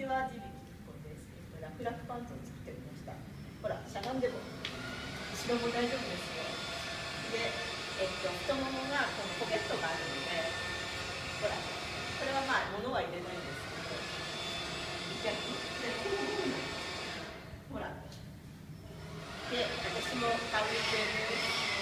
ちは地引きです。楽々パンツを作ってみました。ほら、しゃがんでも後ろも大丈夫ですよ。で、太ももがこのポケットがあるので、ほら、これはまあ物は入れないんですけど、逆にほら。で、私も買う予定です。